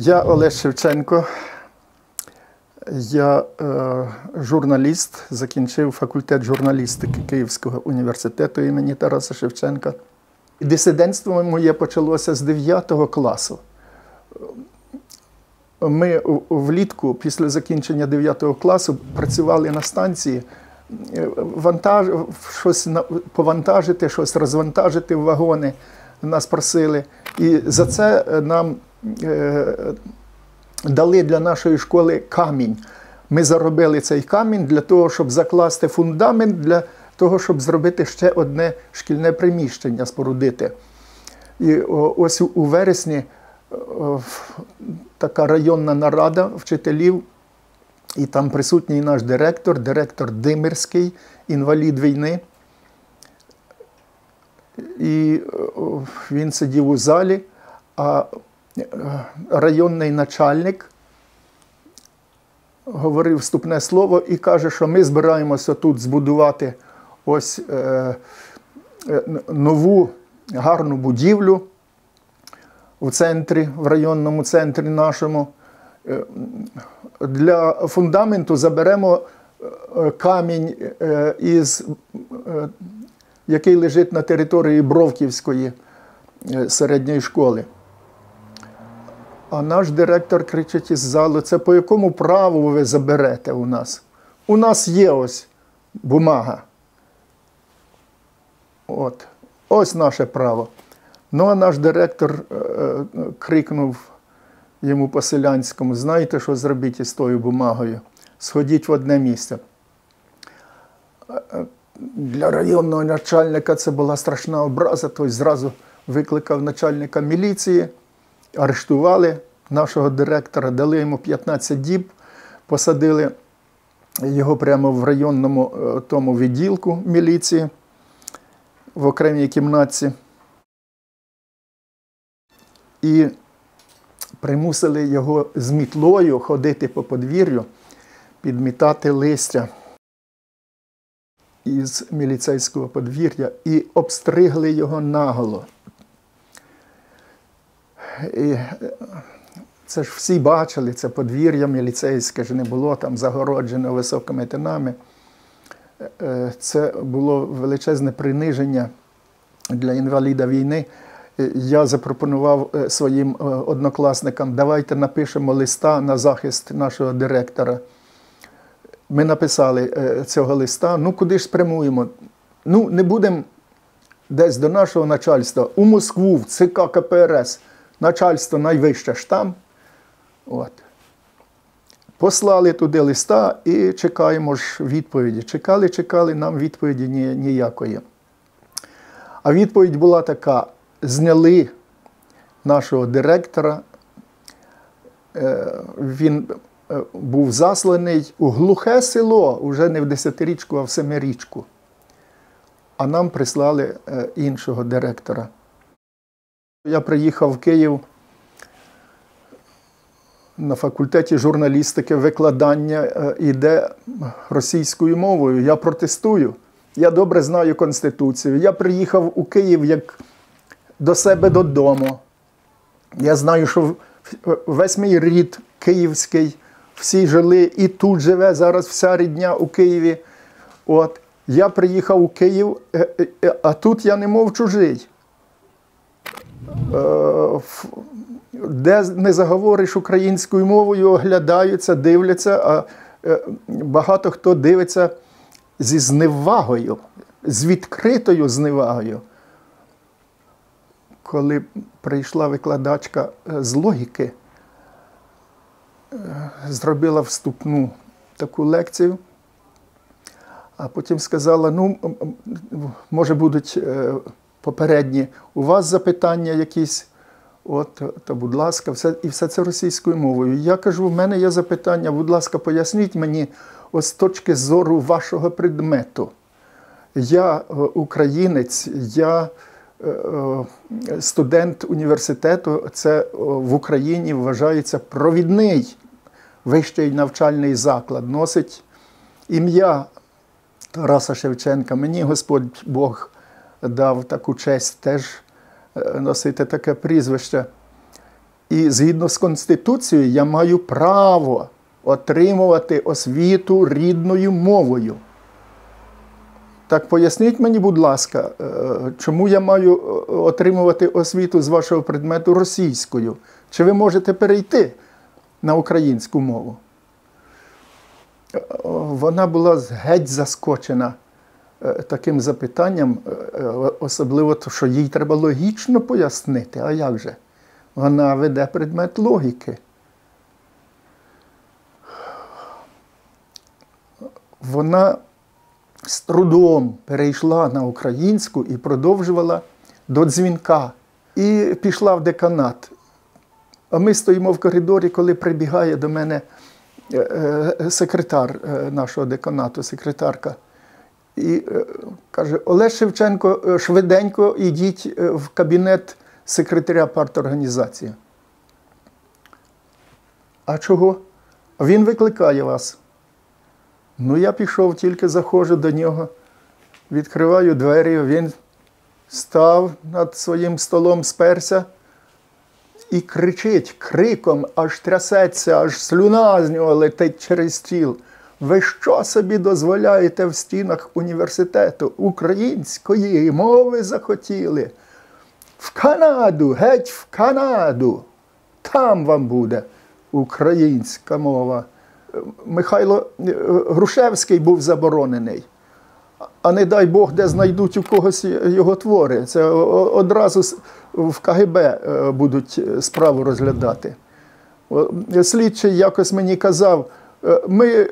Я Олег Шевченко, я журналіст, закінчив факультет журналістики Київського університету імені Тараса Шевченка. Дисидентство моє почалося з 9 класу. Ми влітку, після закінчення 9 класу, працювали на станції, щось повантажити, щось розвантажити в вагони, нас просили. І за це нам дали для нашої школи камінь. Ми заробили цей камінь для того, щоб закласти фундамент, для того, щоб зробити ще одне шкільне приміщення, спорудити. І ось у вересні така районна нарада вчителів, і там присутній наш директор Димирський, інвалід війни. І він сидів у залі, а районний начальник говорив вступне слово і каже, що ми збираємося тут збудувати ось нову гарну будівлю в центрі, в районному центрі нашому. Для фундаменту заберемо камінь, який лежить на території Бровківської середньої школи. А наш директор кричить із залу: це по якому праву ви заберете у нас? У нас є ось бумага. Ось наше право. Ну, а наш директор крикнув йому по-селянському: знаєте, що зробіть із тою бумагою? Сходіть в одне місце. Для районного начальника це була страшна образа, той зразу викликав начальника міліції, арештували нашого директора, дали йому 15 діб, посадили його прямо в районному тому відділку міліції, в окремій кімнатці. І примусили його з мітлою ходити по подвір'ю, підмітати листя із міліцейського подвір'я і обстригли його наголо. І це ж всі бачили, це подвір'я міліцейське, ж не було там загороджене високими тинами. Це було величезне приниження для інваліда війни. Я запропонував своїм однокласникам: давайте напишемо листа на захист нашого директора. Ми написали цього листа. Ну, куди ж спрямуємо? Ну, не будемо десь до нашого начальства, у Москву, в ЦК КПРС. Начальство найвище ж там. Послали туди листа і чекаємо ж відповіді. Чекали, нам відповіді ніякої. А відповідь була така: зняли нашого директора, він був засланий у глухе село, уже не в 10-річку, а в 7-річку. А нам прислали іншого директора. Я приїхав в Київ на факультеті журналістики, викладання іде російською мовою. Я протестую. Я добре знаю Конституцію. Я приїхав у Київ як до себе додому. Я знаю, що весь мій рід київський, всі жили, і тут живе зараз вся рідня у Києві. Я приїхав у Київ, а тут я немов чужий. Де не заговориш українською мовою, оглядаються, дивляться, а багато хто дивиться зі зневагою, з відкритою зневагою. Коли прийшла викладачка з логіки, зробила вступну таку лекцію, а потім сказала: ну, може будуть попередні у вас запитання якісь, то будь ласка, і все це російською мовою. Я кажу: в мене є запитання, будь ласка, поясніть мені ось з точки зору вашого предмету. Я українець, я студент університету, це в Україні вважається провідний вищий навчальний заклад, носить ім'я Тараса Шевченка. Мені Господь Бог дав таку честь теж носити таке прізвище. І згідно з Конституцією я маю право отримувати освіту рідною мовою. Так поясніть мені, будь ласка, чому я маю отримувати освіту з вашого предмету російською? Чи ви можете перейти на українську мову? Вона була геть заскочена таким запитанням, особливо, що їй треба логічно пояснити. А як же? Вона веде предмет логіки. Вона з трудом перейшла на українську і продовжувала до дзвінка. І пішла в деканат. А ми стоїмо в коридорі, коли прибігає до мене секретар нашого деканату, секретарка. І каже: Олег Шевченко, швиденько йдіть в кабінет секретаря парторганізації. А чого? Він викликає вас. Ну, я пішов, тільки заходжу до нього, відкриваю двері, він став над своїм столом, сперся і кричить криком, аж трясеться, аж слюна з нього летить через стіл. Ви що собі дозволяєте в стінах університету? Української мови захотіли? В Канаду, геть в Канаду! Там вам буде українська мова. Михайло Грушевський був заборонений. А не дай Бог, де знайдуть у когось його твори. Це одразу в КГБ будуть справу розглядати. Слідчий якось мені казав: ми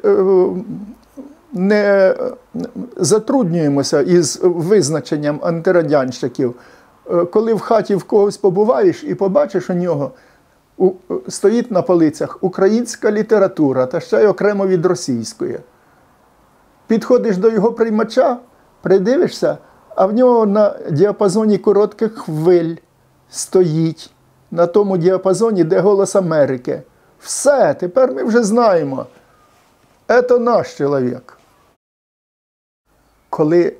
не затруднюємося із визначенням антирадянщиків. Коли в хаті в когось побуваєш і побачиш у нього, стоїть на полицях українська література, та ще й окремо від російської. Підходиш до його приймача, придивишся, а в нього на діапазоні коротких хвиль стоїть, на тому діапазоні, де «Голос Америки». Все, тепер ми вже знаємо. Це наш чоловік. Коли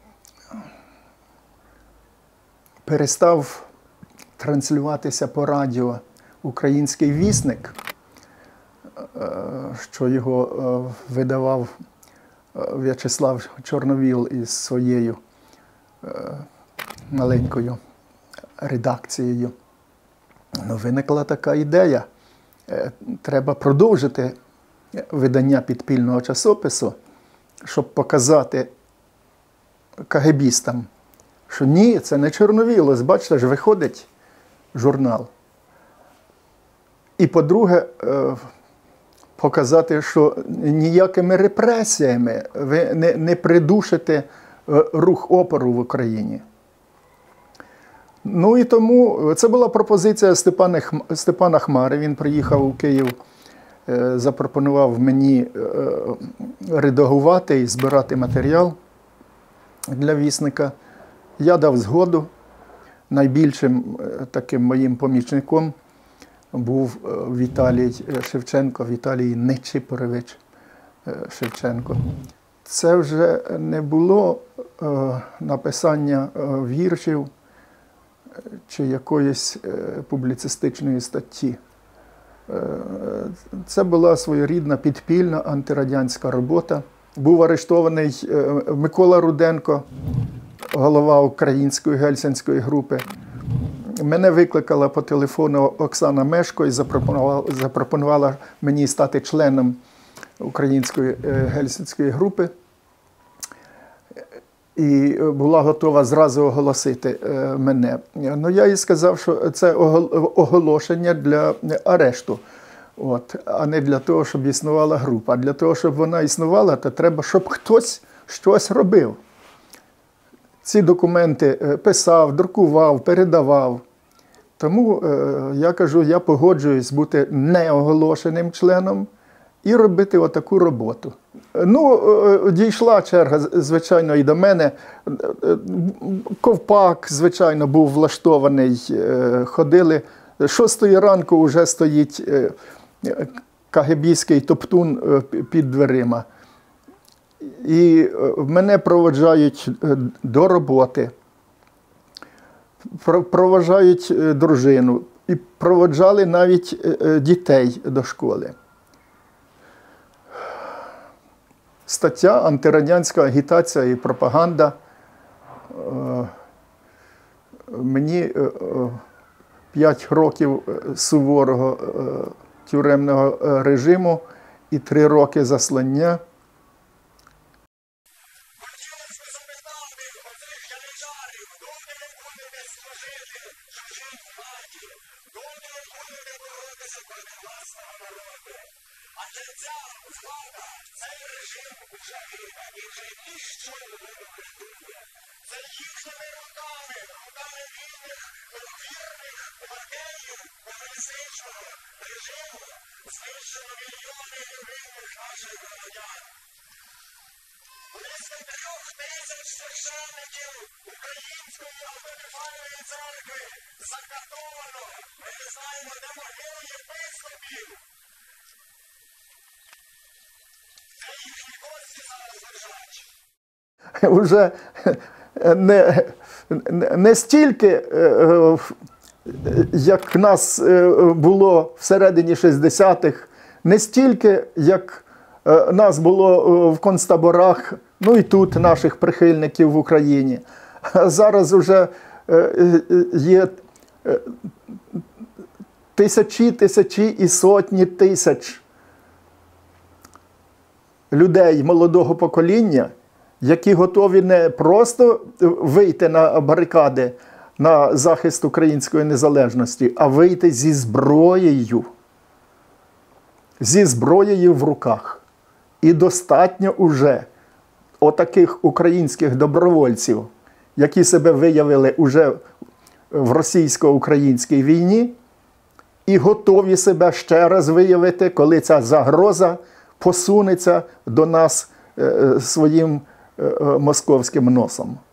перестав транслюватися по радіо «Український вісник», що його видавав В'ячеслав Чорновіл із своєю маленькою редакцією, виникла така ідея. Треба продовжити видання підпільного часопису, щоб показати кагебістам, що ні, це не Чорновіл, ось бачите ж, виходить журнал. І, по-друге, показати, що ніякими репресіями ви не придушите рух опору в Україні. Ну і тому це була пропозиція Степана Хмари. Він приїхав у Київ, запропонував мені редагувати і збирати матеріал для вісника. Я дав згоду. Найбільшим таким моїм помічником був Віталій Шевченко, Віталій Нечипорович Шевченко. Це вже не було написання віршів чи якоїсь публіцистичної статті. Це була своєрідна підпільна антирадянська робота. Був арештований Микола Руденко, голова української гельсінської групи. Мене викликала по телефону Оксана Мешко і запропонувала мені стати членом української гельсінської групи. І була готова зразу оголосити мене. Ну, я їй сказав, що це оголошення для арешту, а не для того, щоб існувала група. А для того, щоб вона існувала, то треба, щоб хтось щось робив. Ці документи писав, друкував, передавав. Тому я кажу, я погоджуюсь бути неоголошеним членом і робити отаку роботу. Ну, дійшла черга, звичайно, і до мене. Ковпак, звичайно, був влаштований. Ходили. 6-ї ранку вже стоїть кагебійський топтун під дверима. І мене проводжають до роботи, проводжають дружину. і проводжали навіть дітей до школи. Стаття «Антирадянська агітація і пропаганда». Мені 5 років суворого тюремного режиму і 3 роки заслання. Це їхніми руками, руками вільних, вірних лакеїв комуністичного режиму знищено мільйони невинних наших громадян. Близько 3000 священників Української автокефальної церкви закатовано. Ми не знаємо, де могили єпископів. Де їхні кості зараз лежать? Уже не стільки, як нас було всередині 60-х, не стільки, як нас було в концтаборах, ну і тут наших прихильників в Україні. Зараз вже є тисячі і сотні тисяч людей молодого покоління, які готові не просто вийти на барикади на захист української незалежності, а вийти зі зброєю. Зі зброєю в руках. І достатньо уже отаких українських добровольців, які себе виявили уже в російсько-українській війні, і готові себе ще раз виявити, коли ця загроза посунеться до нас своїм московським носом.